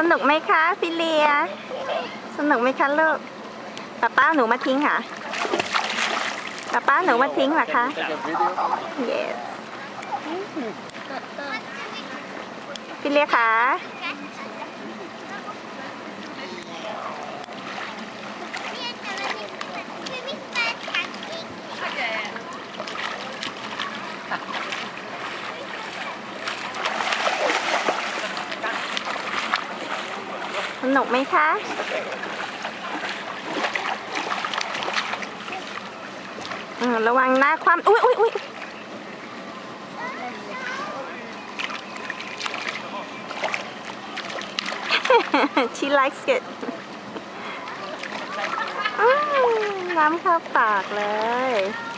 นุกไหมคะฟิเลียสนุกไหมคะลูกป้าหนูมาทิ้งค่ะป้าหนูมาทิ้งเหรอคะ yes ฟิเลียคะสนุกไหมคะระวังหน้าความอุ๊ยshe likes it น้ำเข้าปากเลย